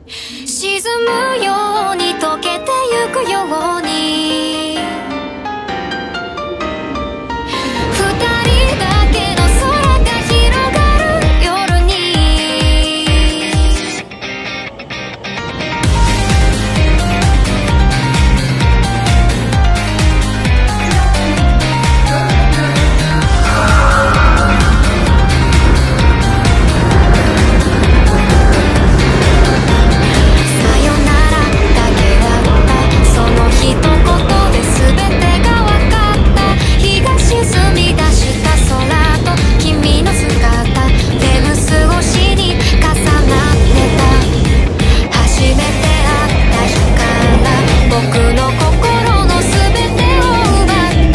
沈むように溶けてゆくように二人だけの空が広がる夜に一言で全てが分かった。日が沈み出した空と君の姿、レム過ごしに重なってた。初めて会った日から僕の心の全てを奪った。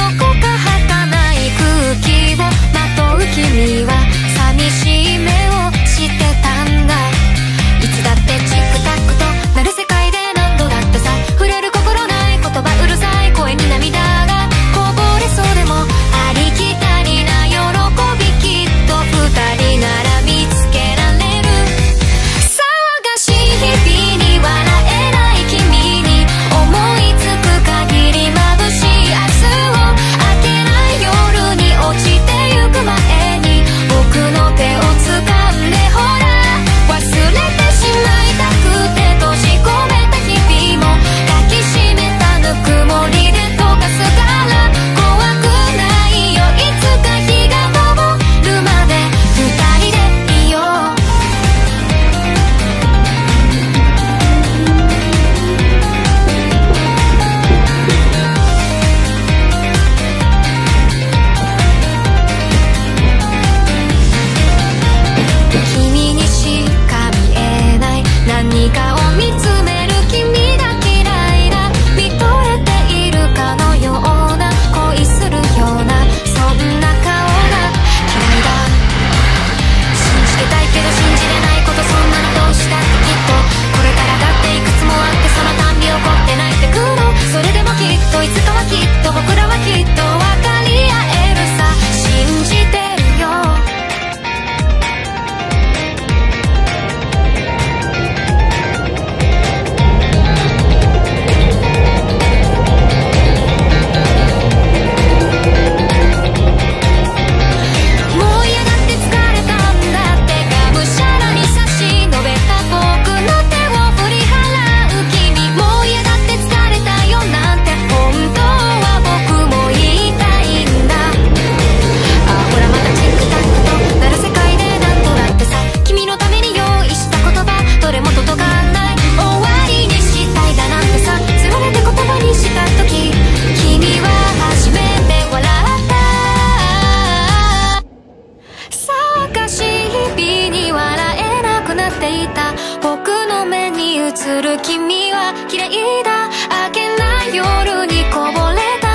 どこか儚い空気をまとう君は寂しい目をしてたんだ。いつだってチックタックとなる世界で何度だってさ、触れる言葉うるさい声に涙がこぼれそうでもありきたりな喜び、きっと二人なら見つけられる。騒がしい日々に笑えない君に思いつく限り眩しい明日を明けない夜に落ちてゆく前に僕の手を掴んでほら忘れてしまいたくて閉じ込めた日々も抱きしめたぬくもりで溶かすから怖くないよ。いつか日が昇るまで二人でいよう。君にしか見えない何かを見つめる君が嫌いだ。見とれているかのような恋するようなそんな顔が嫌いだ。信じてたいけど信じれないこと、そんなのどうしたってきっとこれからだっていくつもあって、そのたんび怒って泣いてくの。それでもきっといつかはきっと僕らはきっと分かり合えるさ。信じてるよ。もう嫌がって疲れたんだってがむしゃらに差し伸べた僕の手を振り払う君。もう嫌だって疲れたよなんて本当は僕も言いたいんだ。あほらまたチックタックとなる世界で何度だってさ、君のために用意した言葉どれも届かない。終わりにしたいだなんてさ、つられて言葉にした時君は初めて笑った。騒がしい日々に笑えなくなっていた僕の目に映る君は嫌いだ。明けない夜にこぼれた